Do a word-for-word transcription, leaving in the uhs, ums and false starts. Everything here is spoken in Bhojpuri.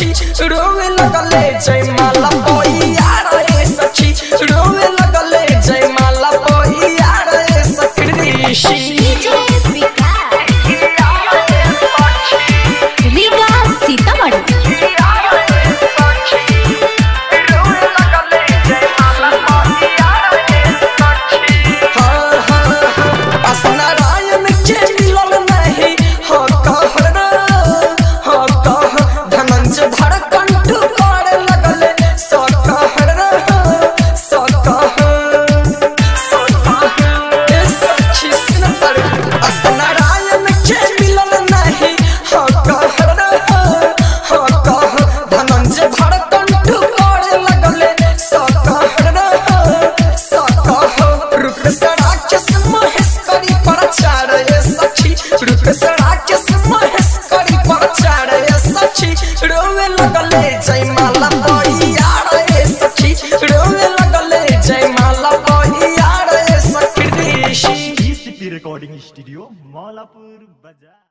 सखी रोवे लगले जयमाला बहिया रे सखी रोवे लगले जयमाला बहिया रे सखी डीजे विकास विकास सीतामढ़ी रोवे लगले जयमाला बहिया रे सखी रोवे लगले जयमाला बहिया रे सखी। रिकॉर्डिंग स्टूडियो मौलापुर बाजार।